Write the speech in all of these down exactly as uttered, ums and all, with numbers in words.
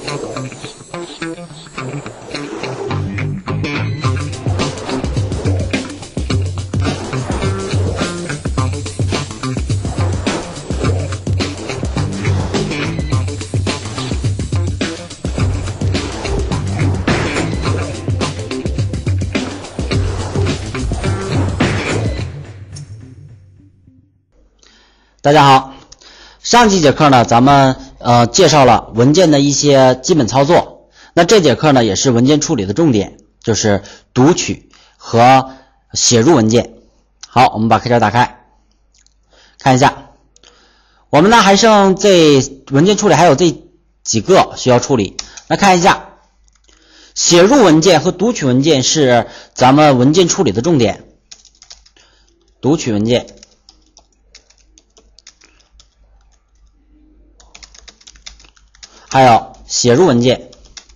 大家好，上几节课呢，咱们呃介绍了文件的一些基本操作。那这节课呢，也是文件处理的重点，就是读取和写入文件。好，我们把课件打开，看一下，我们呢还剩这文件处理还有这几个需要处理。那看一下，写入文件和读取文件是咱们文件处理的重点。读取文件。还有写入文件，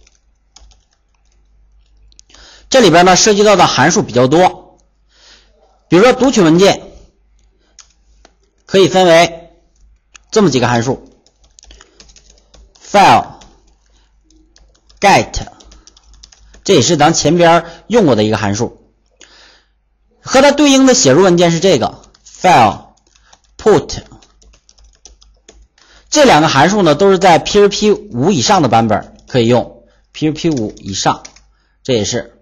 这里边呢涉及到的函数比较多，比如说读取文件可以分为这么几个函数 file get， 这也是咱前边用过的一个函数，和它对应的写入文件是这个 file put。这两个函数呢，都是在 P H P 五 以上的版本可以用 ，P H P 五 以上，这也是。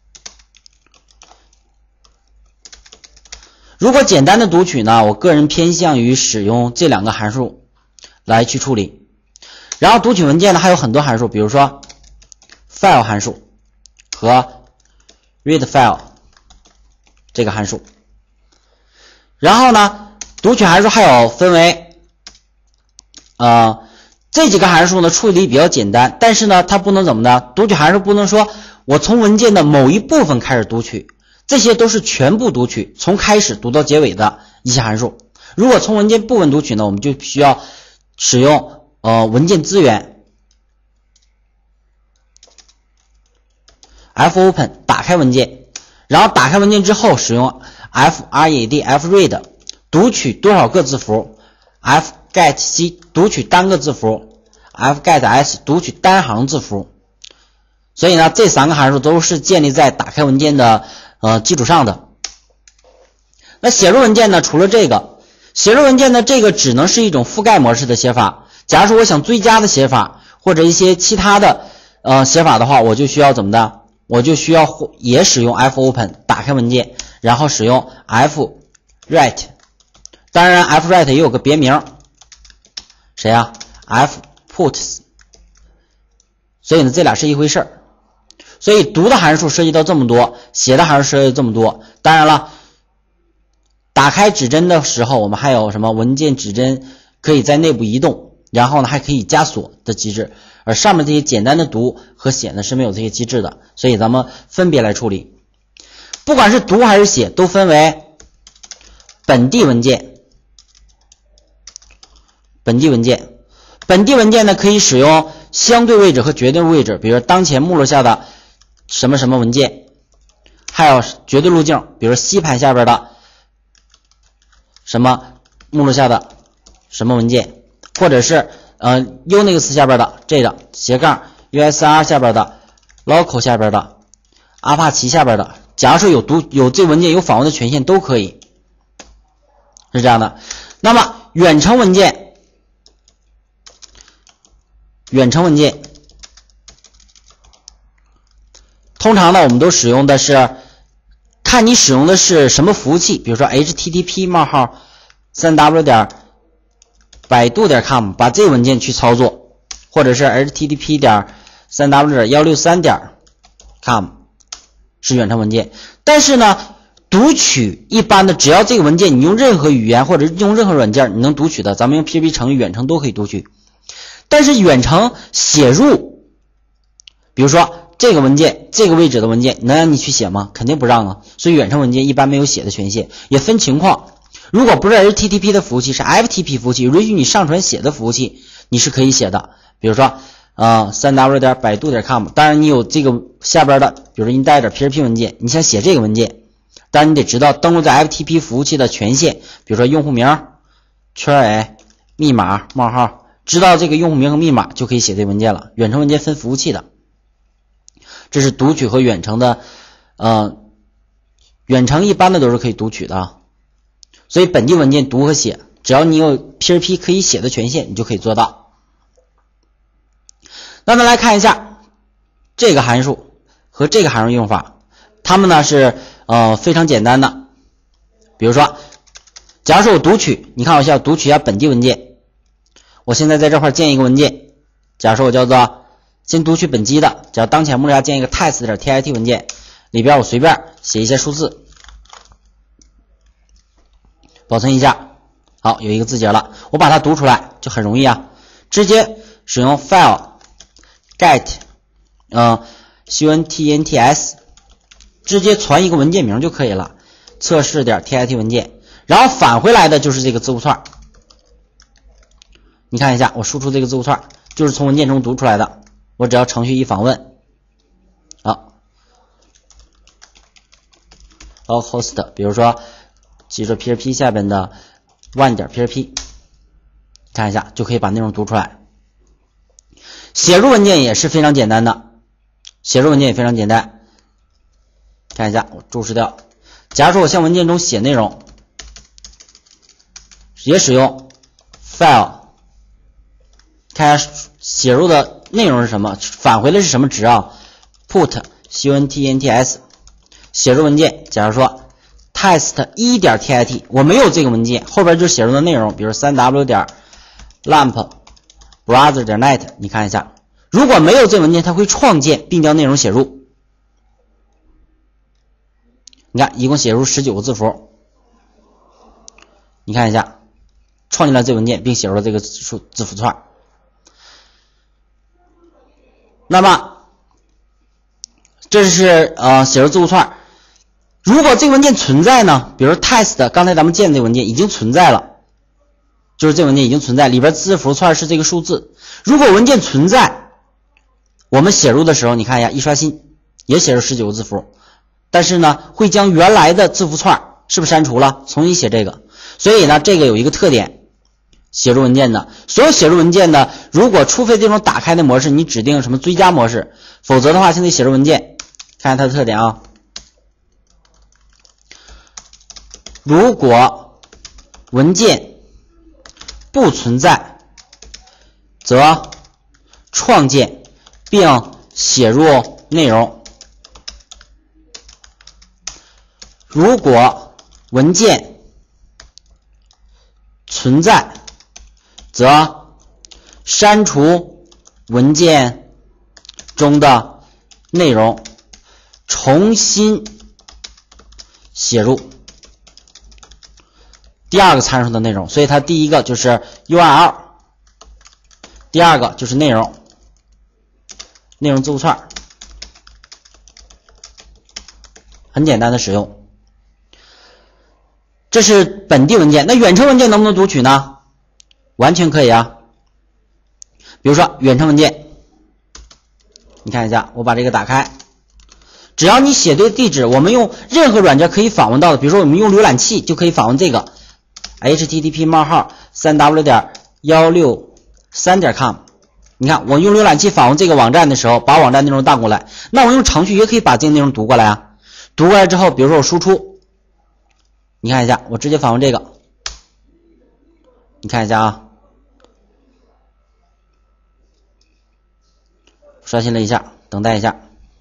如果简单的读取呢，我个人偏向于使用这两个函数来去处理。然后读取文件呢，还有很多函数，比如说 file 函数和 read file 这个函数。然后呢，读取函数还有分为。呃，这几个函数呢处理比较简单，但是呢它不能怎么的，读取函数不能说我从文件的某一部分开始读取，这些都是全部读取，从开始读到结尾的一些函数。如果从文件部分读取呢，我们就需要使用呃文件资源 fopen 打开文件，然后打开文件之后使用 fread fread 读取多少个字符 f get c 读取单个字符 ，f get s 读取单行字符，所以呢，这三个函数都是建立在打开文件的呃基础上的。那写入文件呢，除了这个，写入文件呢，这个只能是一种覆盖模式的写法。假如说我想追加的写法或者一些其他的呃写法的话，我就需要怎么的？我就需要也使用 fopen 打开文件，然后使用 fwrite， 当然 fwrite 也有个别名。谁啊 ？fputs， 所以呢，这俩是一回事儿。所以读的函数涉及到这么多，写的函数涉及到这么多。当然了，打开指针的时候，我们还有什么文件指针可以在内部移动，然后呢还可以加锁的机制。而上面这些简单的读和写呢是没有这些机制的，所以咱们分别来处理。不管是读还是写，都分为本地文件。本地文件，本地文件呢可以使用相对位置和绝对位置，比如当前目录下的什么什么文件，还有绝对路径，比如吸盘下边的什么目录下的什么文件，或者是呃 Unix 下边的这个斜杠 U S R 下边的 local 下边的 Apache 下边的，假如说有读有这文件有访问的权限都可以，是这样的。那么远程文件。远程文件通常呢我们都使用的是看你使用的是什么服务器，比如说 H T T P 冒号 三 W 点百度点 com 把这个文件去操作，或者是 H T T P 点三 W 点一六三点 com 是远程文件。但是呢读取一般的只要这个文件你用任何语言或者用任何软件你能读取的，咱们用 P H P 程序远程都可以读取。但是远程写入，比如说这个文件这个位置的文件能让你去写吗？肯定不让啊。所以远程文件一般没有写的权限，也分情况。如果不是 H T T P 的服务器，是 F T P 服务器，允许你上传写的服务器，你是可以写的。比如说呃 三 W 点百度点 com， 当然你有这个下边的，比如说你带着 P H P 文件，你想写这个文件，当然你得知道登录在 F T P 服务器的权限，比如说用户名、圈 A、密码冒号知道这个用户名和密码就可以写这文件了。远程文件分服务器的，这是读取和远程的，呃，远程一般的都是可以读取的啊，所以本地文件读和写，只要你有 P R P 可以写的权限，你就可以做到。那咱来看一下这个函数和这个函数用法，它们呢是呃非常简单的。比如说，假如说我读取，你看我需要读取一下本地文件，我现在在这块建一个文件，假如说我叫做先读取本机的，只要当前目录下建一个 test.tit 文件，里边我随便写一些数字，保存一下，好，有一个字节了，我把它读出来就很容易啊，直接使用 file get 嗯 contents 直接传一个文件名就可以了，测试点 tit 文件，然后返回来的就是这个字符串。你看一下，我输出这个字符串就是从文件中读出来的，我只要程序一访问，好 localhost 比如说记住 P R P 下边的 one 点 P R P， 看一下就可以把内容读出来。写入文件也是非常简单的，写入文件也非常简单，看一下我注释掉，假如说我向文件中写内容，也使用 file 看一下写入的内容是什么，返回的是什么值啊 put contents 写入文件，假如说 test 一点 tit 我没有这个文件，后边就是写入的内容，比如 三 w 点 lamp browser 点 net， 你看一下，如果没有这文件它会创建并将内容写入，你看一共写入十九个字符，你看一下创建了这文件并写入了这个数字符串。那么这是呃写入字符串，如果这个文件存在呢，比如 test 刚才咱们建的这个文件已经存在了，就是这个文件已经存在，里边字符串是这个数字，如果文件存在，我们写入的时候你看一下一刷新也写入十九个字符，但是呢会将原来的字符串是不是删除了，重新写这个，所以呢这个有一个特点，写入文件的所有写入文件的，如果除非这种打开的模式你指定什么追加模式，否则的话现在写入文件看看它的特点啊，如果文件不存在则创建并写入内容，如果文件存在则删除文件中的内容，重新写入第二个参数的内容，所以它第一个就是 U R L， 第二个就是内容，内容字符串，很简单的使用。这是本地文件，那远程文件能不能读取呢？完全可以啊。比如说远程文件，你看一下，我把这个打开，只要你写对地址，我们用任何软件可以访问到的，比如说我们用浏览器就可以访问这个 H T T P 冒号 三 w 点一六三点 com， 你看我用浏览器访问这个网站的时候，把网站内容荡过来，那我用程序也可以把这个内容读过来啊。读过来之后，比如说我输出，你看一下，我直接访问这个，你看一下啊，刷新了一下，等待一下，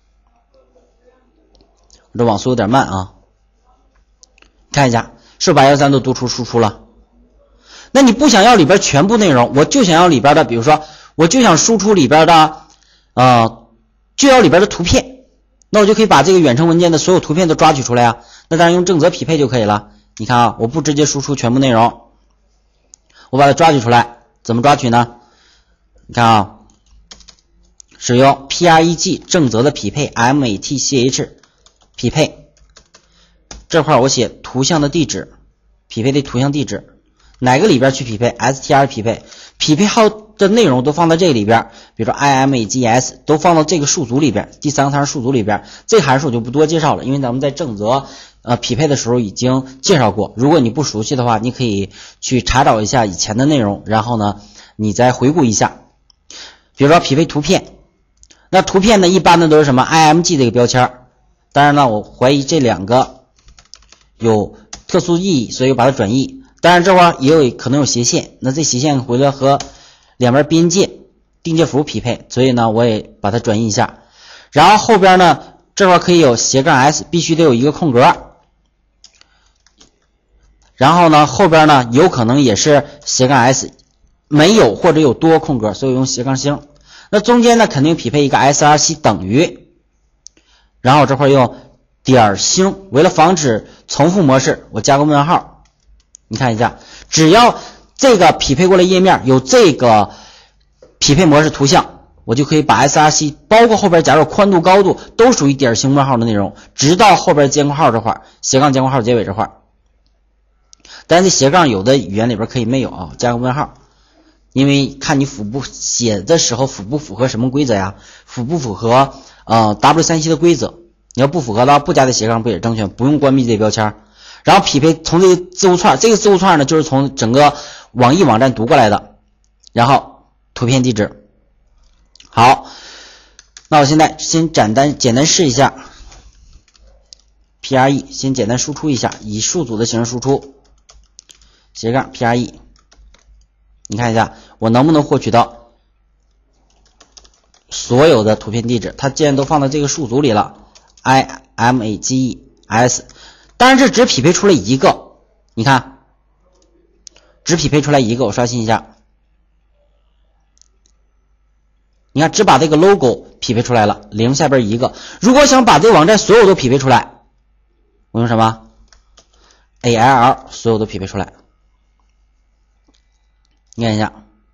我这网速有点慢啊，看一下是不是把一二三都读出输出了。那你不想要里边全部内容，我就想要里边的，比如说我就想输出里边的呃就要里边的图片，那我就可以把这个远程文件的所有图片都抓取出来啊，那当然用正则匹配就可以了。你看啊，我不直接输出全部内容，我把它抓取出来，怎么抓取呢？你看啊，使用 P R E G 正则的匹配 M A T C H 匹配，这块我写图像的地址，匹配的图像地址，哪个里边去匹配 S T R 匹配，匹配号的内容都放在这里边，比如说 I M A G S 都放到这个数组里边，第三个参数数组里边，这个函数就不多介绍了，因为咱们在正则呃匹配的时候已经介绍过，如果你不熟悉的话，你可以去查找一下以前的内容，然后呢你再回顾一下。比如说匹配图片，那图片呢一般的都是什么 I M G 这个标签，当然呢我怀疑这两个有特殊意义，所以我把它转译。当然这块儿也有可能有斜线，那这斜线回来和两边边界定界符匹配，所以呢我也把它转移一下。然后后边呢这块可以有斜杠 S， 必须得有一个空格。然后呢后边呢有可能也是斜杠 S， 没有或者有多空格，所以用斜杠星。那中间呢肯定匹配一个 S R C 等于，然后这块用点星，为了防止重复模式，我加个问号。你看一下，只要这个匹配过来页面有这个匹配模式图像，我就可以把 S R C 包括后边假如宽度高度都属于点星问号的内容，直到后边尖括号这块，斜杠尖括号结尾这块。但是斜杠有的语言里边可以没有啊，加个问号，因为看你符不写的时候符不符合什么规则呀？符不符合呃 W 三 七 的规则？你要不符合的话，不加这斜杠不也正确？不用关闭这标签。然后匹配从这个字符串，这个字符串呢就是从整个网易网站读过来的，然后图片地址。好，那我现在先简单简单试一下 P R E， 先简单输出一下，以数组的形式输出斜杠 P R E， 你看一下我能不能获取到所有的图片地址。它既然都放到这个数组里了 I M A G E S， 当然这只匹配出来一个，你看只匹配出来一个，我刷新一下，你看只把这个 logo 匹配出来了，零下边一个。如果想把这个网站所有都匹配出来，我用什么 A L L 所有都匹配出来。你看一下，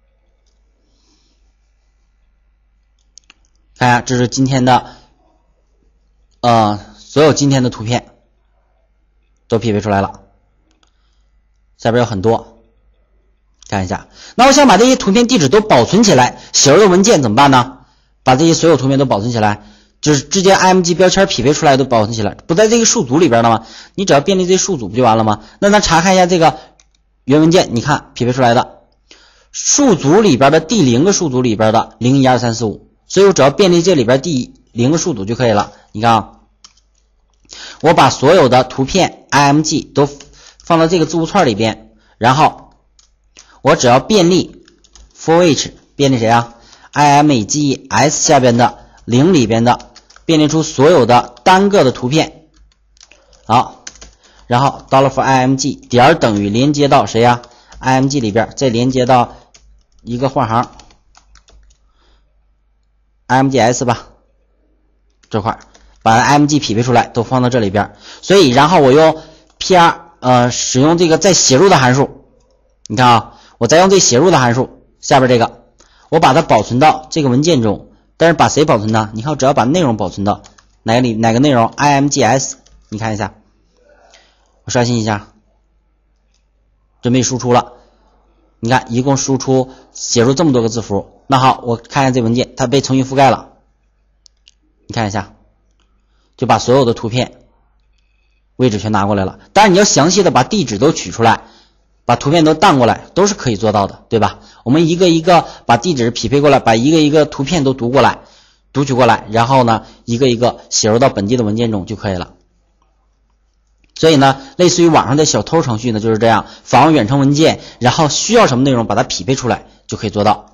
看一下，这是今天的呃所有今天的图片都匹配出来了，下边有很多，看一下。那我想把这些图片地址都保存起来，写入的文件怎么办呢？把这些所有图片都保存起来，就是直接 I M G 标签匹配出来都保存起来，不在这个数组里边了吗？你只要便利这数组不就完了吗？那咱查看一下这个原文件，你看匹配出来的数组里边的第零个数组里边的零一二三四五，所以我只要便利这里边第零个数组就可以了。你看啊，我把所有的图片 I M G 都放到这个字符串里边，然后我只要便利 for each 便利谁啊 I M A G E S 下边的零里边的便利出所有的单个的图片。好，然后 dollar for I M G 点等于连接到谁呀 I M G 里边，再连接到一个换行 I M G S 吧，这块把 I M G 匹配出来都放到这里边。所以然后我用 P R 呃使用这个再写入的函数，你看啊，我再用这写入的函数下边这个，我把它保存到这个文件中。但是把谁保存呢？你看我只要把内容保存到哪个里哪个内容 I M G S， 你看一下，我刷新一下，准备输出了。你看一共输出写入这么多个字符。那好，我看一下这文件，它被重新覆盖了，你看一下，就把所有的图片位置全拿过来了。当然你要详细的把地址都取出来，把图片都荡过来，都是可以做到的，对吧？我们一个一个把地址匹配过来，把一个一个图片都读过来读取过来，然后呢一个一个写入到本地的文件中就可以了。所以呢类似于网上的小偷程序呢就是这样，访问远程文件，然后需要什么内容把它匹配出来就可以做到。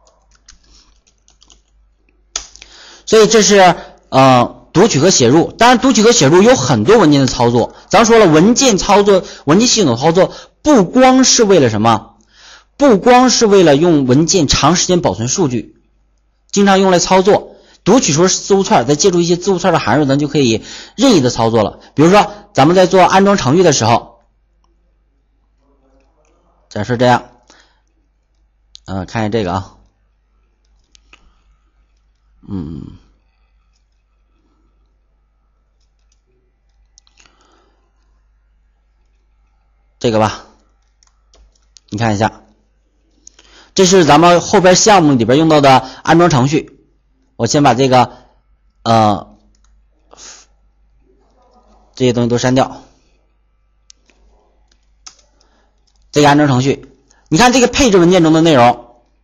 所以这是呃读取和写入。当然读取和写入有很多文件的操作，咱说了文件操作文件系统操作不光是为了什么，不光是为了用文件长时间保存数据，经常用来操作读取出字符串，再借助一些字符串的函数，咱就可以任意的操作了。比如说咱们在做安装程序的时候，假设这样，呃，看一下这个啊，嗯，这个吧，你看一下，这是咱们后边项目里边用到的安装程序。我先把这个呃这些东西都删掉。这个安装程序，你看这个配置文件中的内容，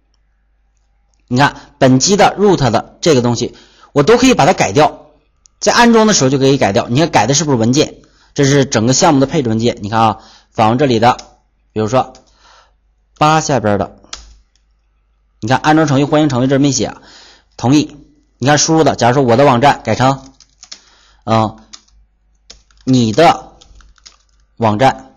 你看本机的 root 的这个东西，我都可以把它改掉，在安装的时候就可以改掉。你看改的是不是文件？这是整个项目的配置文件。你看啊，访问这里的，比如说八下边的，你看安装程序、欢迎程序这没写，同意。你看输入的，假如说我的网站改成，嗯、呃，你的网站，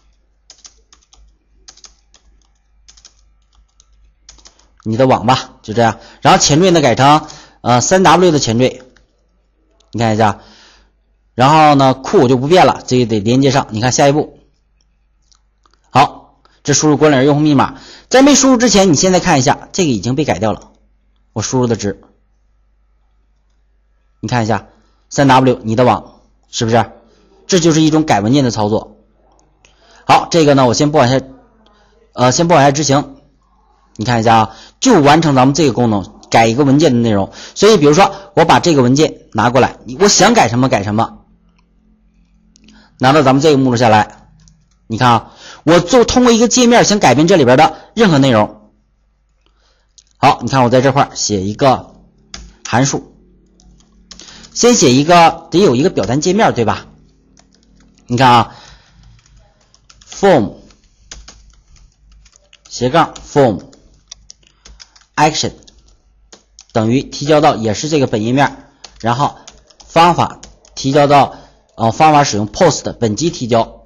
你的网吧，就这样。然后前缀呢改成呃 三 W 的前缀，你看一下。然后呢库就不变了，这个得连接上。你看下一步，好，这输入关联用户密码，在没输入之前，你现在看一下，这个已经被改掉了。我输入的值，你看一下 三 W 你的网是不是？这就是一种改文件的操作。好，这个呢我先不往下呃先不往下执行。你看一下啊，就完成咱们这个功能，改一个文件的内容。所以比如说我把这个文件拿过来，我想改什么改什么，拿到咱们这个目录下来，你看啊，我做通过一个界面想改变这里边的任何内容。好，你看我在这块写一个函数，先写一个得有一个表单界面对吧？你看啊 form 斜杠 form action 等于提交到也是这个本页面，然后方法提交到呃方法使用 post 本机提交。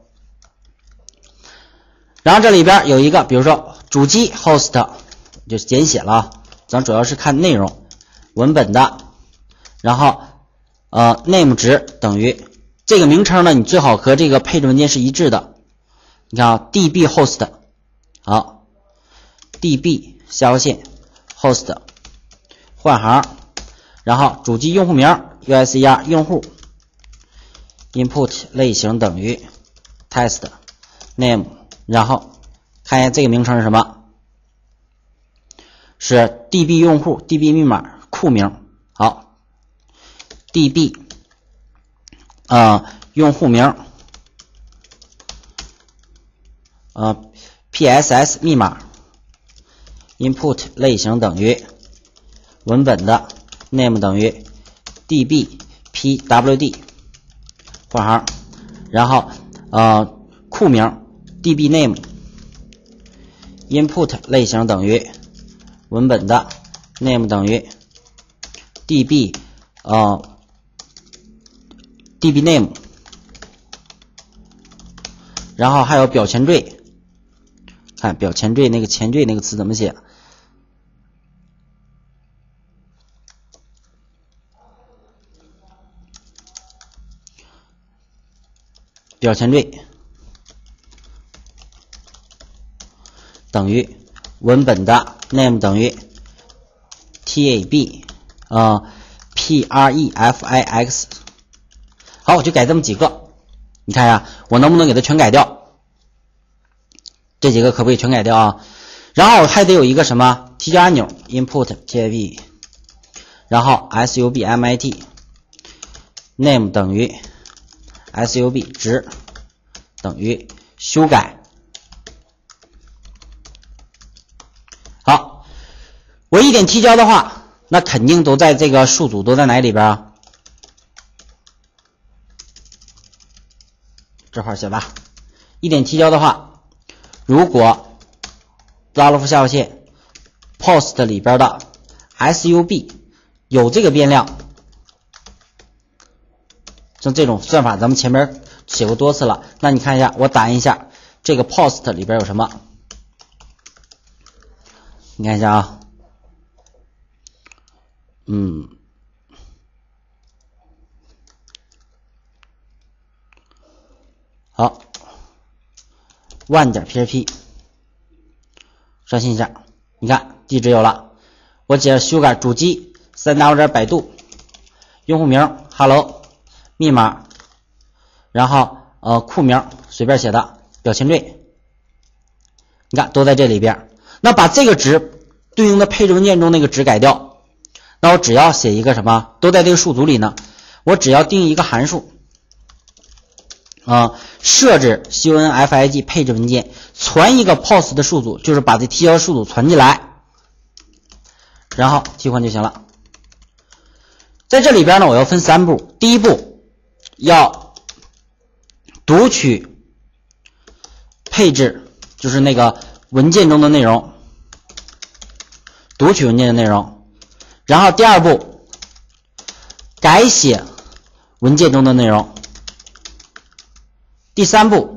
然后这里边有一个比如说主机 host 就简写了啊，咱主要是看内容文本的，然后呃 name 值等于这个名称呢，你最好和这个配置文件是一致的。你看啊 db host 好 db 下划线 host 换行，然后主机用户名 user 用户 input 类型等于 test name， 然后看一下这个名称是什么，是 db 用户 db 密码库名。好 db 呃用户名呃 pss 密码 input 类型等于文本的 name 等于 db pwd 换行，然后呃库名 db name input 类型等于文本的 name 等于 db 呃 db name， 然后还有表前缀，看表前缀那个前缀那个词怎么写？表前缀等于文本的 name 等于 tab 呃 prefix。好，我就改这么几个，你看一下我能不能给它全改掉？这几个可不可以全改掉啊？然后还得有一个什么提交按钮 input tab， 然后 submit name 等于 sub 值等于修改。好，我一点提交的话，那肯定都在这个数组都在哪里边啊？这块写吧。一点提交的话，如果拉了夫下划线 post 里边的 sub 有这个变量，像这种算法咱们前面写过多次了，那你看一下，我打印一下这个 post 里边有什么，你看一下啊，嗯好 one 点 php 刷新一下，你看地址有了，我接着修改主机 三 w 点百度，用户名 hello， 密码，然后呃库名随便写的，表前缀，你看都在这里边。那把这个值对应的配置文件中那个值改掉，那我只要写一个什么，都在这个数组里呢，我只要定一个函数啊、呃，设置 config 配置文件，传一个 post 的数组，就是把这提交数组传进来， 然后替换就行了。在这里边呢，我要分三步。第一步要读取配置，就是那个文件中的内容，读取文件的内容。然后第二步改写文件中的内容。第三步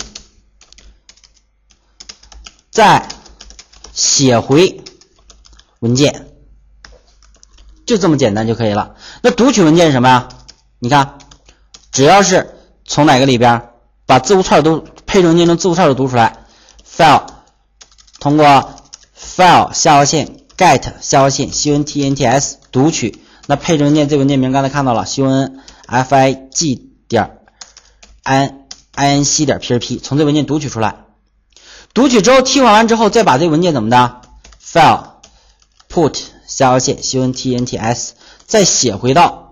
再写回文件，就这么简单就可以了。那读取文件是什么呀？你看，只要是从哪个里边把字符串都配置文件中字符串都读出来 ，file 通过 file 下划线 get 下划线 contents 读取，那配置文件这文件名刚才看到了 config 点 inc 点 php， 从这文件读取出来。读取之后替换完之后，再把这文件怎么的 file put 下划线 contents 再写回到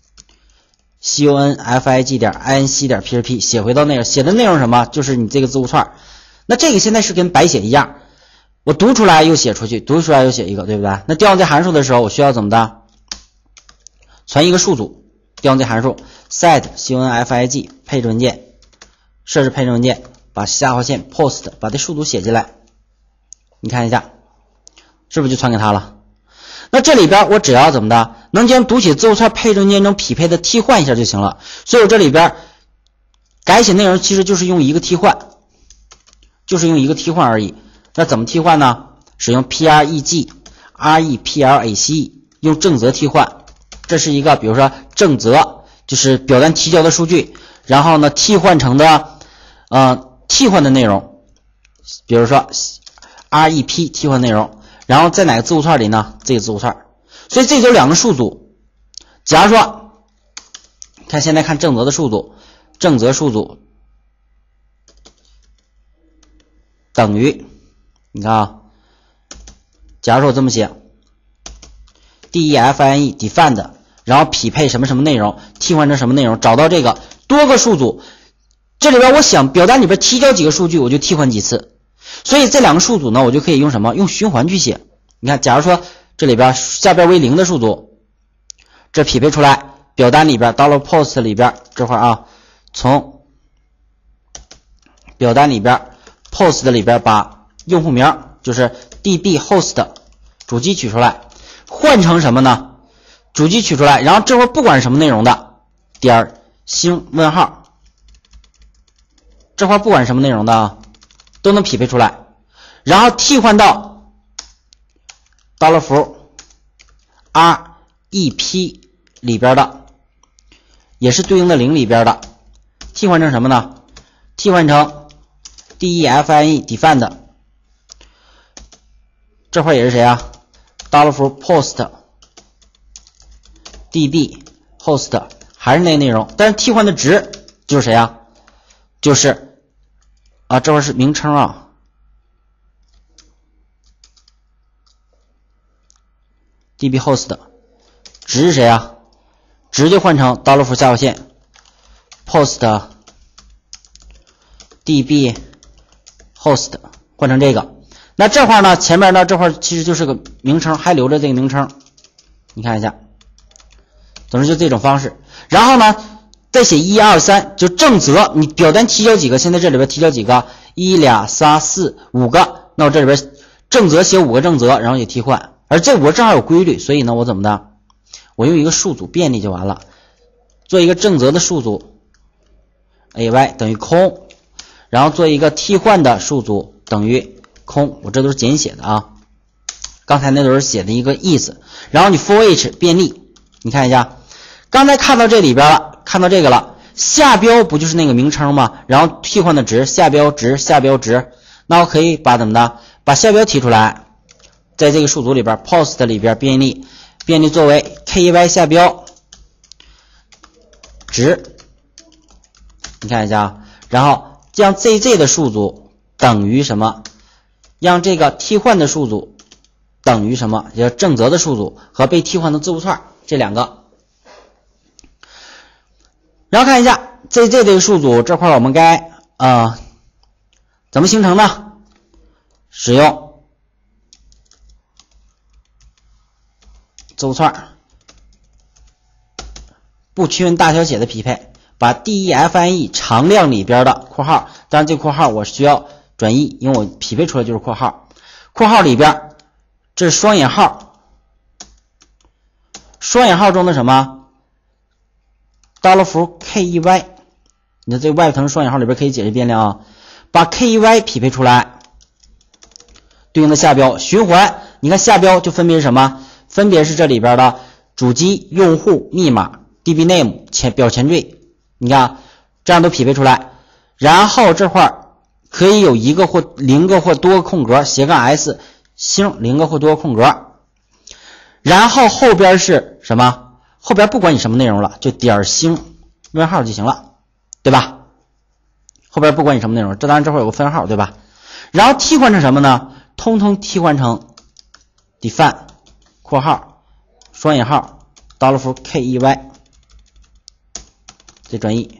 config 点 inc 点 php， 写回到内容，写的内容什么？就是你这个字符串。那这个现在是跟白写一样，我读出来又写出去，读出来又写一个，对不对？那调用这函数的时候，我需要怎么的？传一个数组，调用这函数 set config 配置文件，设置配置文件，把下划线 post 把这数组写进来，你看一下，是不是就传给他了？那这里边我只要怎么的，能将读取字符串配置文件中匹配的替换一下就行了。所以我这里边改写内容其实就是用一个替换，就是用一个替换而已。那怎么替换呢？使用 preg replace 用正则替换。这是一个比如说正则，就是表单提交的数据，然后呢替换成的呃替换的内容，比如说 rep 替换内容，然后在哪个字符串里呢？这个字符串。所以这就两个数组。假如说看现在看正则的数组，正则数组等于，你看啊，假如说我这么写 define define 然后匹配什么什么内容，替换成什么内容，找到这个多个数组，这里边我想表单里边提交几个数据，我就替换几次。所以这两个数组呢，我就可以用什么？用循环去写。你看，假如说这里边下边为零的数组，这匹配出来表单里边 dollar post 里边这块啊，从表单里边 post 里边把用户名就是 db host 主机取出来，换成什么呢？主机取出来，然后这会儿不管什么内容的点星问号，这块不管什么内容的啊，都能匹配出来，然后替换到dollar符 rep 里边的，也是对应的零里边的，替换成什么呢？替换成 define define 这块也是谁啊 ？dollar符 post db host 还是那个内容，但是替换的值就是谁啊？就是啊，这块是名称啊 ，db host 值是谁啊？值就换成 dollar 符下划线 post db host 换成这个。那这块呢，前面呢这块其实就是个名称，还留着这个名称，你看一下。总之就这种方式。然后呢，再写一二三，就正则，你表单提交几个？现在这里边提交几个？一俩仨四五个。那我这里边正则写五个正则，然后也替换。而这五个正好有规律，所以呢，我怎么的？我用一个数组便利就完了。做一个正则的数组 ，ay 等于空，然后做一个替换的数组等于空。我这都是简写的啊，刚才那都是写的一个意思。然后你 for each 便利，你看一下，刚才看到这里边了，看到这个了，下标不就是那个名称吗？然后替换的值，下标值，下标值，那我可以把怎么的？把下标提出来，在这个数组里边 post 里边便利，便利作为 ky 下标值，你看一下，然后将 zz 的数组等于什么？让这个替换的数组等于什么？也就是正则的数组和被替换的字符串这两个。然后看一下 zz 这个数组这块我们该呃怎么形成呢？使用走串不区分大小写的匹配，把 define 常量里边的括号，当然这个括号我需要转译，因为我匹配出来就是括号，括号里边这是双引号，双引号中的什么 dollar 符 key， 你的这个外部层双引号里边可以解释变量啊，把 key 匹配出来，对应的下标循环，你看下标就分别是什么？分别是这里边的主机、用户、密码、D B name 前表前缀，你看这样都匹配出来，然后这块可以有一个或零个或多个空格，斜杠 s 星零个或多个空格，然后后边是什么？后边不管你什么内容了，就点星问号就行了，对吧？后边不管你什么内容，这当然这会有个分号，对吧？然后替换成什么呢？通通替换成 define 括号双引号 dollar 符 key 这转译，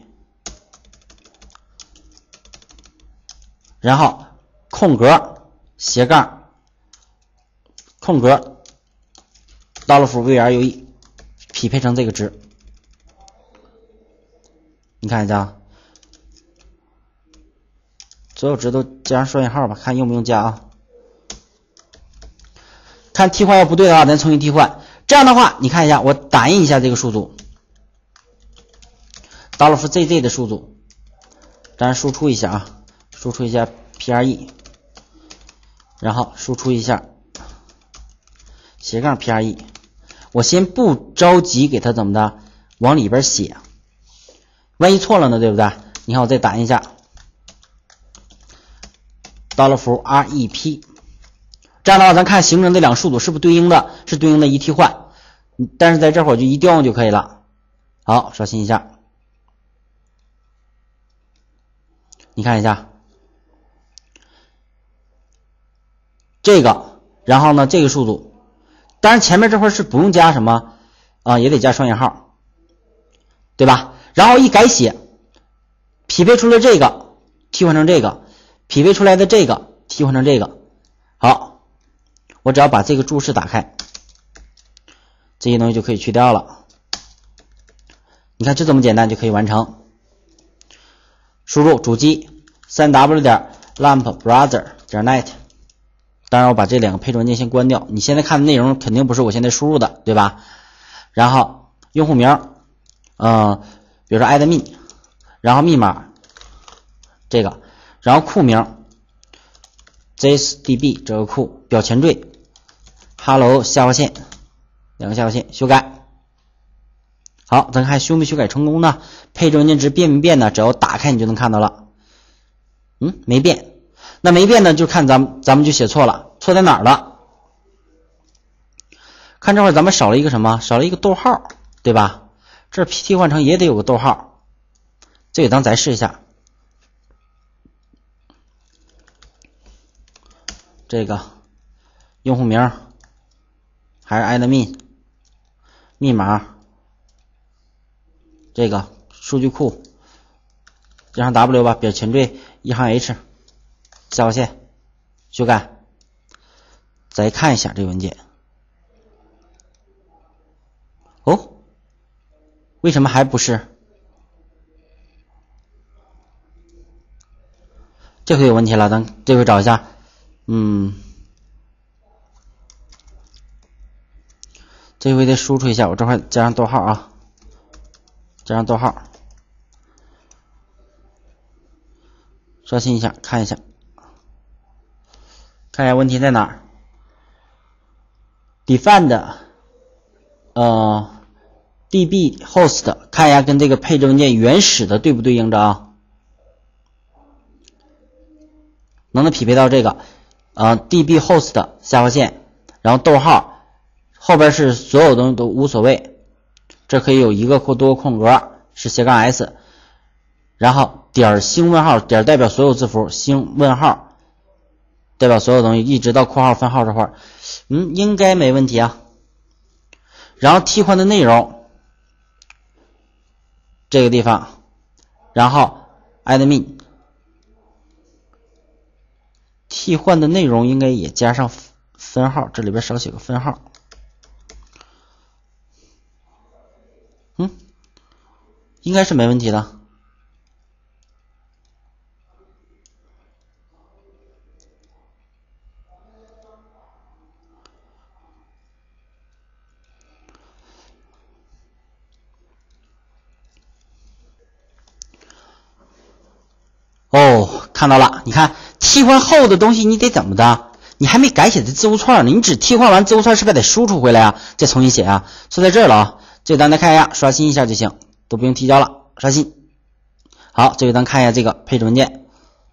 然后空格斜杠空格 dollar 符 vre 匹配成这个值，你看一下，所有值都加上双引号吧，看用不用加啊？看替换要不对的话，咱重新替换。这样的话，你看一下，我打印一下这个数组 ，dollar 符 zz 的数组，咱输出一下啊，输出一下 pre， 然后输出一下斜杠 pre， 我先不着急给它怎么的往里边写，万一错了呢，对不对？你看我再打印一下 dollar 符 rep。这样的话，咱看形成这两个数组是不是对应的，是对应的一替换，但是在这会儿就一调用就可以了。好，刷新一下，你看一下这个，然后呢这个数组，当然前面这块是不用加什么啊，也得加双引号，对吧？然后一改写，匹配出了这个，替换成这个，匹配出来的这个替换成这个，好。我只要把这个注释打开，这些东西就可以去掉了。你看就这么简单就可以完成。输入主机 三 w 点 lamp browser 点 net， 当然我把这两个配置文件先关掉，你现在看的内容肯定不是我现在输入的，对吧？然后用户名，呃，比如说 admin， 然后密码这个，然后库名 thisdb 这个库表前缀Hello 下划线，两个下划线修改。好，咱看修没修改成功呢？配置文件值变没变呢？只要打开你就能看到了。嗯，没变。那没变呢，就看咱们咱们就写错了，错在哪儿了？看这会儿咱们少了一个什么？少了一个逗号，对吧？这替换成也得有个逗号。这个咱再试一下。这个用户名。还是 admin 密码，这个数据库加上 w 吧，表前缀一行 h 下划线修改。再看一下这个文件，哦，为什么还不是？这回有问题了，咱这回找一下，嗯。这回得输出一下，我这块加上逗号啊，加上逗号，刷新一下，看一下，看一下问题在哪儿。define 呃 db host 看一下跟这个配置文件原始的对不对应着啊？能不能匹配到这个呃 db host 下划线，然后逗号。后边是所有东西都无所谓，这可以有一个或多个空格，是斜杠 s， 然后点星问号，点代表所有字符，星问号代表所有东西，一直到括号分号这块，嗯，应该没问题啊。然后替换的内容这个地方，然后 admin 替换的内容应该也加上分号，这里边少写个分号。 应该是没问题的。哦，看到了，你看替换后的东西你得怎么的？你还没改写的字符串呢，你只替换完字符串是不是得输出回来啊？再重新写啊？错在这儿了啊！这单再看一下，刷新一下就行，都不用提交了，刷新。好，这回咱看一下这个配置文件，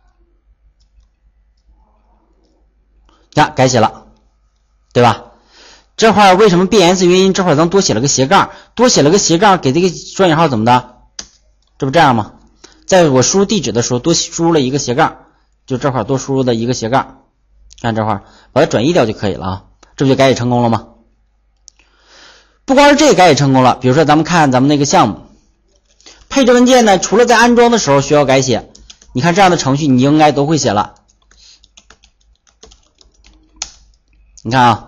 呀，改写了，对吧？这块儿为什么变颜色原因？这块儿咱多写了个斜杠，多写了个斜杠，给这个双引号怎么的？这不这样吗？在我输入地址的时候多输入了一个斜杠，就这块多输入的一个斜杠，看这块把它转移掉就可以了啊，这不就改写成功了吗？不光是这个改写成功了，比如说咱们看咱们那个项目配置文件呢，除了在安装的时候需要改写，你看这样的程序你应该都会写了。你看啊，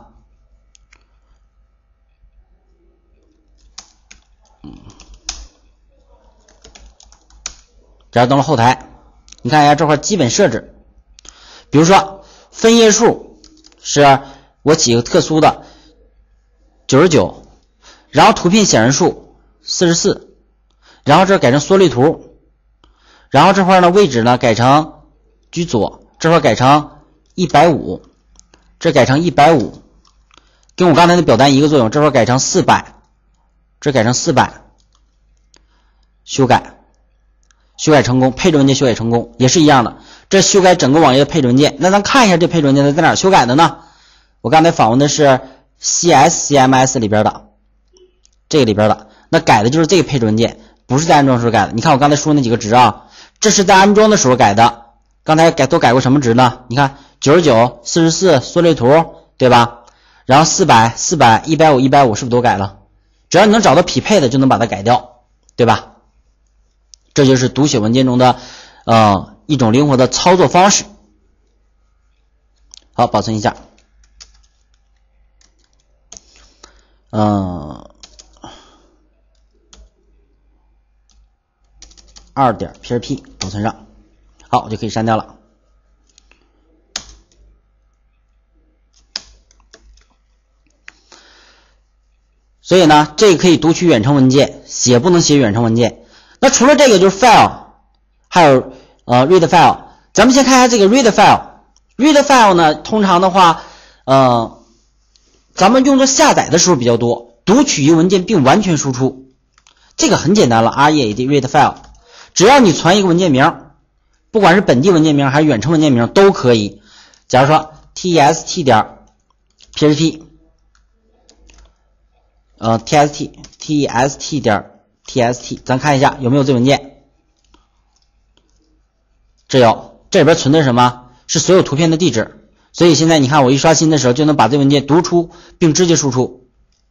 只要登录后台，你看一下这块基本设置，比如说分页数是我起个特殊的九十九，然后图片显示数四十四，然后这改成缩略图，然后这块呢位置呢改成居左，这块改成一百五，这改成一百五，跟我刚才的表单一个作用，这块改成四百，这改成四百，修改。修改成功，配置文件修改成功，也是一样的。这修改整个网页的配置文件，那咱看一下这配置文件在哪儿修改的呢？我刚才访问的是 C S C M S 里边的，这个里边的，那改的就是这个配置文件，不是在安装时候改的。你看我刚才说那几个值啊，这是在安装的时候改的。刚才改都改过什么值呢？你看九十九、四十四缩略图，对吧？然后四百、四百、一百五、一百五是不是都改了？只要你能找到匹配的，就能把它改掉，对吧？这就是读写文件中的呃一种灵活的操作方式。好，保存一下。嗯、呃， 二点 P H P 保存上。好，我就可以删掉了。所以呢，这个可以读取远程文件，写不能写远程文件。那除了这个就是 file， 还有呃 read file。咱们先看一下这个 read file。read file 呢，通常的话，呃，咱们用作下载的时候比较多，读取一个文件并完全输出，这个很简单了 ，read read file。只要你传一个文件名，不管是本地文件名还是远程文件名都可以。假如说 test 点 php， 呃 tst tst 点 tst， 咱看一下有没有这文件。这有，这里边存的是什么？是所有图片的地址。所以现在你看我一刷新的时候就能把这文件读出并直接输出。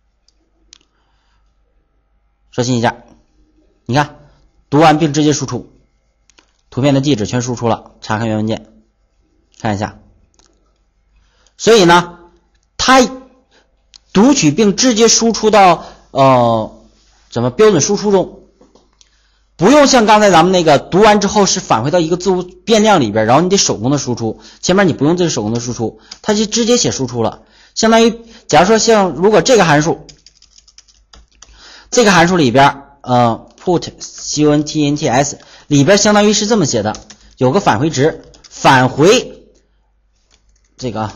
刷新一下，你看读完并直接输出，图片的地址全输出了。查看原文件，看一下。所以呢，它读取并直接输出到呃怎么标准输出中，不用像刚才咱们那个读完之后是返回到一个字符变量里边，然后你得手工的输出。前面你不用这个手工的输出，它就直接写输出了。相当于假如说像如果这个函数，这个函数里边呃 put contents 里边相当于是这么写的，有个返回值，返回这个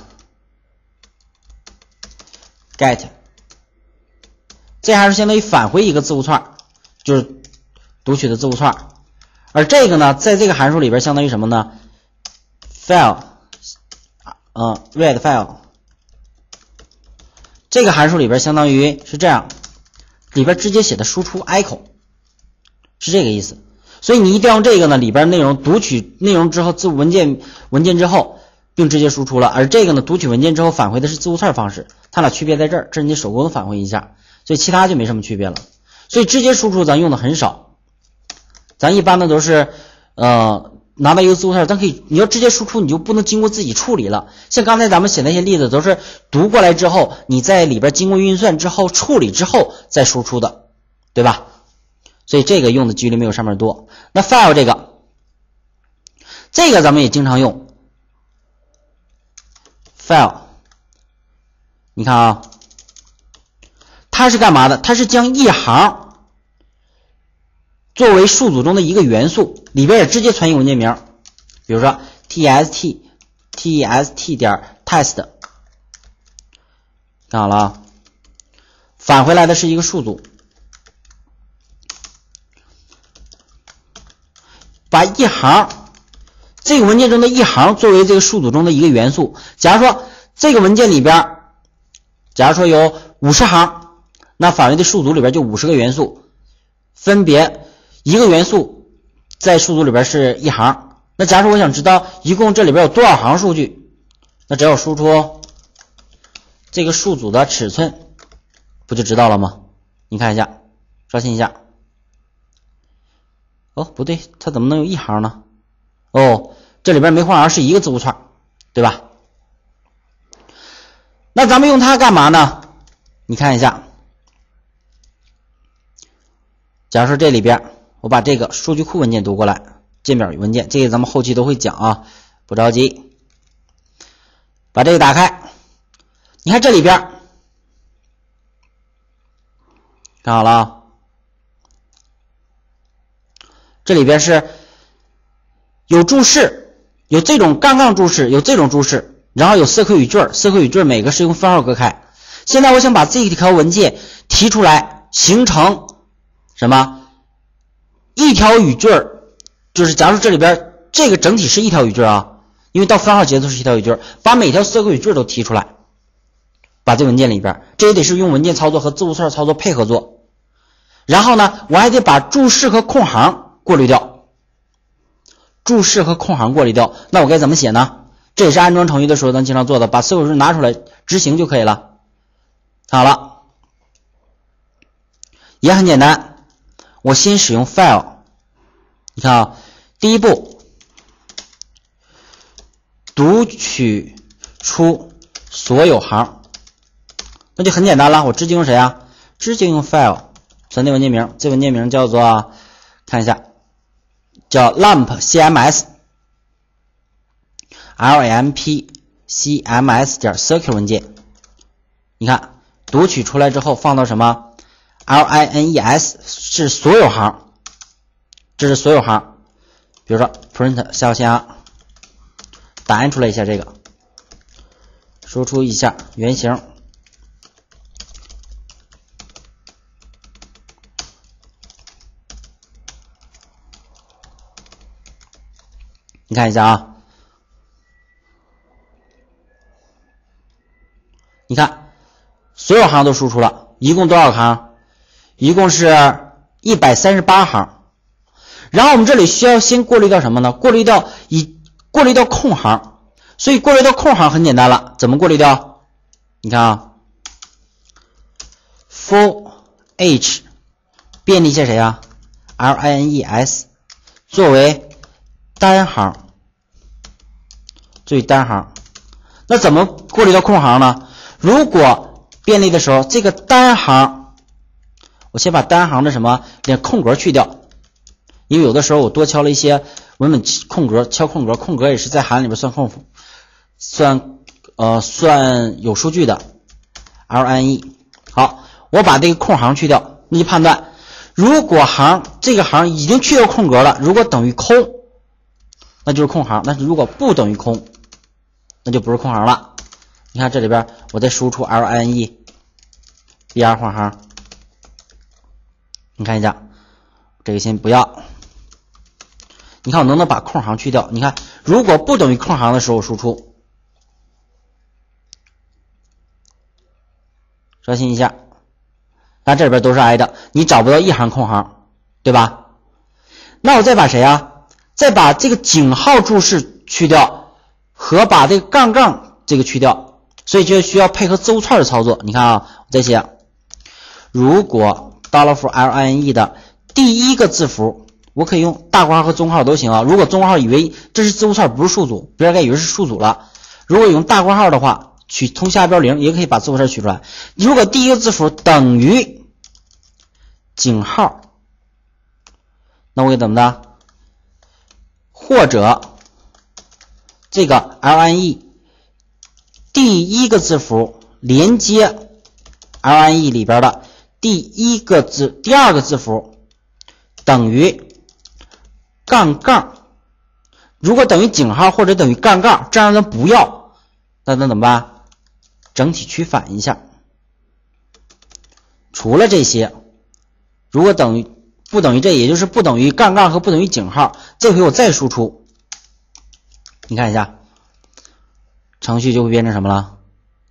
get， 这函数相当于返回一个字符串，就是读取的字符串。而这个呢，在这个函数里边相当于什么呢 ？file， 呃 read file， 这个函数里边相当于是这样，里边直接写的输出 echo， 是这个意思。所以你一定要用这个呢，里边内容读取内容之后，字符文件文件之后，并直接输出了。而这个呢，读取文件之后返回的是字符串方式，它俩区别在这儿，这是你手工的返回一下，所以其他就没什么区别了。所以直接输出咱用的很少，咱一般的都是呃拿到一个字符串，咱可以你要直接输出，你就不能经过自己处理了。像刚才咱们写那些例子都是读过来之后，你在里边经过运算之后处理之后再输出的，对吧？ 所以这个用的几率没有上面多。那 file 这个，这个咱们也经常用 file， 你看啊，它是干嘛的？它是将一行作为数组中的一个元素，里边也直接传一个文件名，比如说 tst tst 点 test， 看好了啊，返回来的是一个数组，把一行这个文件中的一行作为这个数组中的一个元素。假如说这个文件里边，假如说有五十行，那返回的数组里边就五十个元素，分别一个元素在数组里边是一行。那假如说我想知道一共这里边有多少行数据，那只要输出这个数组的尺寸，不就知道了吗？你看一下，刷新一下。哦，不对，它怎么能有一行呢？哦，这里边没空行是一个字符串，对吧？那咱们用它干嘛呢？你看一下，假如说这里边我把这个数据库文件读过来，界面文件，这个咱们后期都会讲啊，不着急。把这个打开，你看这里边，看好了啊，这里边是有注释，有这种杠杠注释，有这种注释，然后有色块语句，色块语句每个是用分号隔开。现在我想把这一条文件提出来，形成什么？一条语句，就是假如这里边这个整体是一条语句啊，因为到分号节奏是一条语句，把每条色块语句都提出来，把这文件里边，这也得是用文件操作和字符串操作配合做。然后呢，我还得把注释和空行过滤掉，注释和空行过滤掉。那我该怎么写呢？这也是安装程序的时候咱经常做的，把色块语句拿出来执行就可以了。好了，也很简单。我先使用 file， 你看啊，第一步读取出所有行，那就很简单了。我直接用谁啊？直接用 file 存的文件名，这文件名叫做，看一下，叫 lamp cms lamp cms 点 circuit 文件。你看读取出来之后放到什么 lines 是所有行，这是所有行。比如说 print 下划线啊，打印出来一下这个，输出一下原型。你看一下啊，你看所有行都输出了，一共多少行？一共是一百三十八行。然后我们这里需要先过滤掉什么呢？过滤掉以过滤掉空行。所以过滤掉空行很简单了，怎么过滤掉？你看啊 for h 便利一下谁啊 lines 作为单行，作为单行。那怎么过滤掉空行呢？如果便利的时候，这个单行，我先把单行的什么连空格去掉，因为有的时候我多敲了一些文本空格，敲空格，空格也是在函里边算空算呃算有数据的 line。 好，我把这个空行去掉，那就判断如果行这个行已经去掉空格了，如果等于空那就是空行，但是如果不等于空那就不是空行了。你看这里边我再输出 line br 换行，你看一下这个先不要。你看我能不能把空行去掉？你看如果不等于空行的时候输出，刷新一下，看这里边都是挨的，你找不到一行空行，对吧？那我再把谁啊？再把这个井号注释去掉和把这个杠杠这个去掉，所以就需要配合字符串的操作。你看啊，我再写，如果 $for line 的第一个字符，我可以用大括号和中括号都行啊。如果中括号以为这是字符串不是数组，别人该以为是数组了。如果用大括号的话，取通下标零也可以把字符串取出来。如果第一个字符等于井号， 那我给怎么的？或者这个 line 第一个字符连接 line 里边的第一个字第二个字符等于杠杠，如果等于井号或者等于杠杠，这样咱不要，那咱怎么办？整体取反一下。除了这些，如果等于不等于这，也就是不等于杠杠和不等于井号，这回我再输出，你看一下，程序就会变成什么了？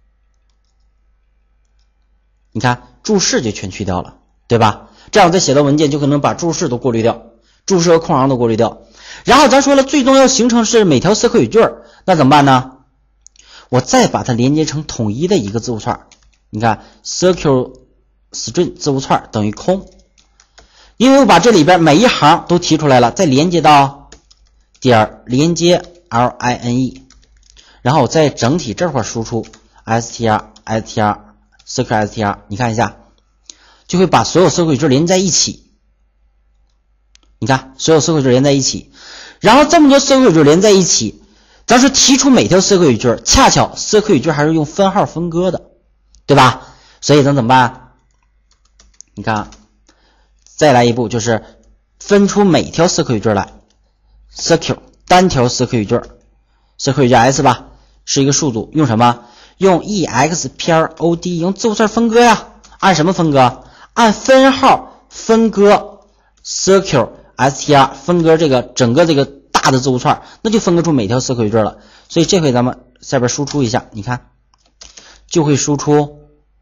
你看注释就全去掉了，对吧？这样我再写的文件就可能把注释都过滤掉，注释和空行都过滤掉。然后咱说了，最终要形成是每条C Q语句，那怎么办呢？我再把它连接成统一的一个字符串。你看 C Q string 字符串等于空，因为我把这里边每一行都提出来了，再连接到点连接 line， 然后我再整体这块输出 str str C Q str， 你看一下，就会把所有C Q语句连在一起。你看所有C Q语句连在一起，然后这么多C Q语句连在一起，咱说提出每条C Q语句，恰巧C Q语句还是用分号分割的，对吧？所以咱怎么办？你看，再来一步，就是分出每条C Q语句来。C Q 单条C Q语句 ，C Q语句 S 吧，是一个数组，用什么？用 explod， 用字符串分割呀。按什么分割？按分号分割 C Q str， 分割这个整个这个大的字符串，那就分割出每条C Q语句了。所以这回咱们下边输出一下，你看，就会输出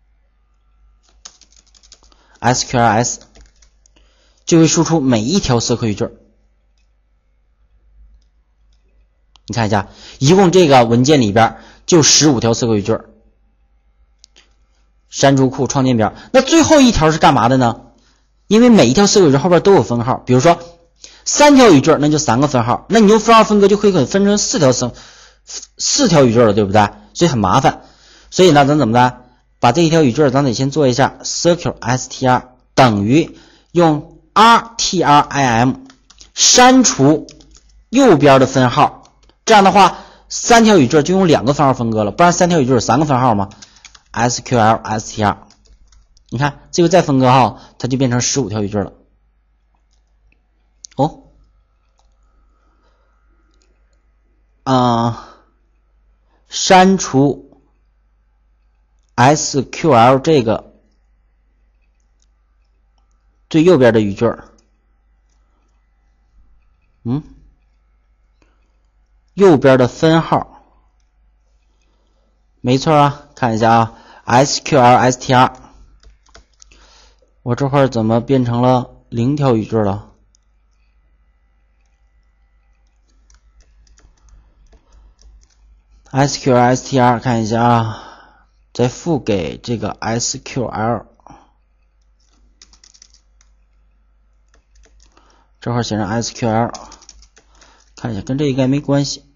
sqrs， 就会输出每一条C Q语句。你看一下，一共这个文件里边就十五条C Q语句。删除库创建表，那最后一条是干嘛的呢？因为每一条C Q语句后边都有分号，比如说三条语句，那就三个分号，那你用分号分割就可以分成四条四四条语句了，对不对？所以很麻烦。所以呢，咱怎么的？把这一条语句咱得先做一下 C Q str 等于用 rtrim 删除右边的分号，这样的话三条语句就用两个分号分割了，不然三条语句有三个分号吗？ sql str， 你看这个再分割号，它就变成十五条语句了。哦，啊、呃，删除 sql 这个最右边的语句，嗯，右边的分号，没错啊，看一下啊 ，sql str， 我这块怎么变成了零条语句了？sql str 看一下啊，再复给这个 sql， 这块写成 sql， 看一下，跟这应该没关系。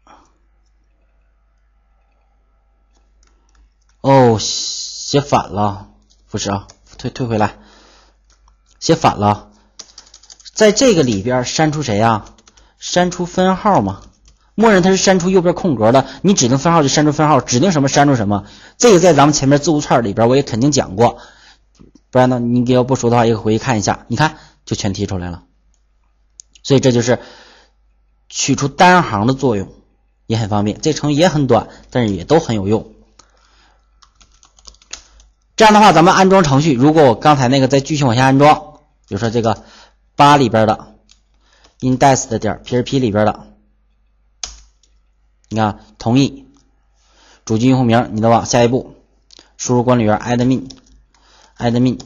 哦，写反了，不是啊，退退回来，写反了，在这个里边删除谁啊？删除分号嘛。默认它是删除右边空格的，你指定分号就删除分号，指定什么删除什么。这个在咱们前面字符串里边我也肯定讲过，不然呢你给我不熟的话也可以回去看一下，你看就全提出来了。所以这就是取出单行的作用，也很方便。这程序也很短，但是也都很有用。这样的话咱们安装程序，如果我刚才那个再继续往下安装，比如说这个八里边的 index 的点 P H P 里边的，你看同意主机用户名，你再往下一步输入管理员 admin admin，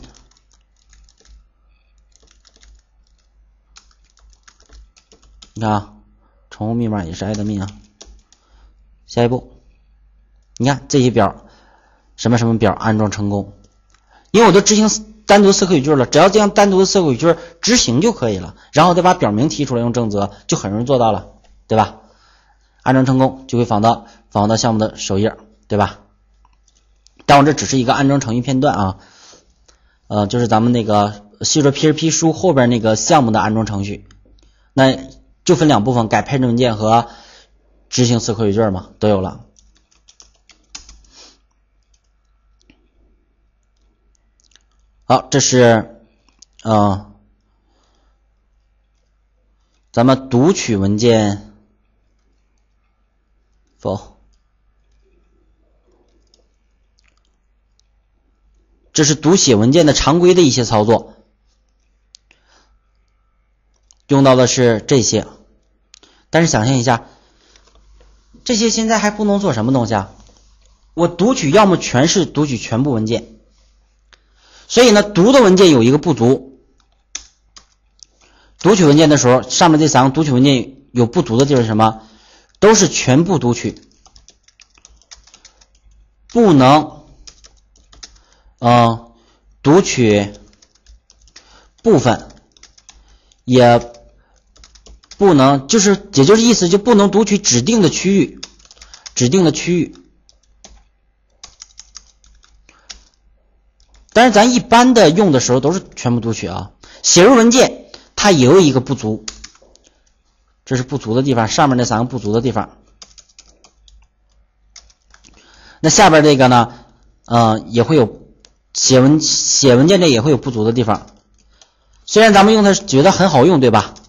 你看啊，宠物密码也是 admin 啊。下一步你看这些表什么什么表安装成功，因为我都执行单独C Q语句了，只要这样单独的C Q语句执行就可以了，然后再把表名提出来用正则，就很容易做到了，对吧？安装成功就会访到访到项目的首页，对吧？但我这只是一个安装程序片段啊，呃，就是咱们那个细说 P H P 书后边那个项目的安装程序，那就分两部分，改配置文件和执行词口语句嘛，都有了。好，这是呃咱们读取文件否，这是读写文件的常规的一些操作，用到的是这些。但是想象一下，这些现在还不能做什么东西啊？我读取要么全是读取全部文件，所以呢，读的文件有一个不足。读取文件的时候，上面这三个读取文件有不足的地方是什么？都是全部读取，不能呃读取部分，也不能，就是也就是意思就不能读取指定的区域，指定的区域。但是咱一般的用的时候都是全部读取啊。写入文件它也有一个不足，这是不足的地方，上面那三个不足的地方。那下边这个呢，呃，也会有写文写文件这也会有不足的地方。虽然咱们用它觉得很好用，对吧？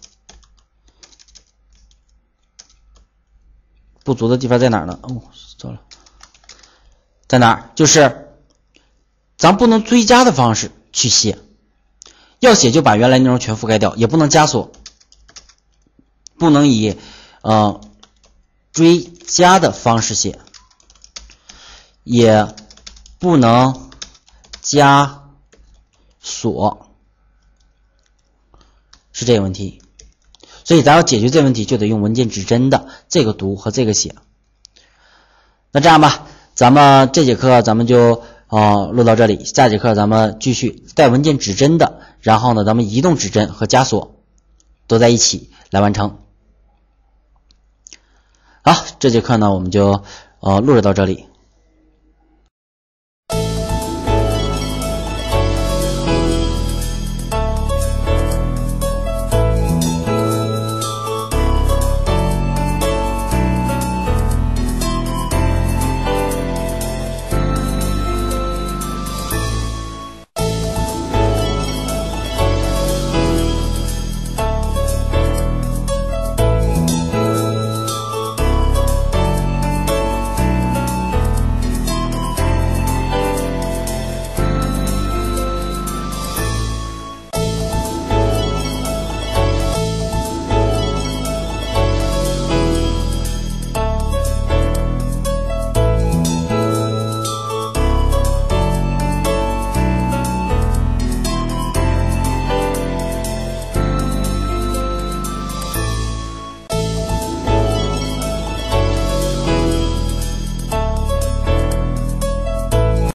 不足的地方在哪儿呢？哦，错了，在哪儿？就是咱不能追加的方式去写，要写就把原来内容全覆盖掉，也不能加锁，不能以呃追加的方式写，也不能加锁，是这个问题。所以咱要解决这个问题，就得用文件指针的这个读和这个写。那这样吧，咱们这节课咱们就呃录到这里，下节课咱们继续带文件指针的，然后呢咱们移动指针和加锁都在一起来完成。好，这节课呢我们就呃录制到这里。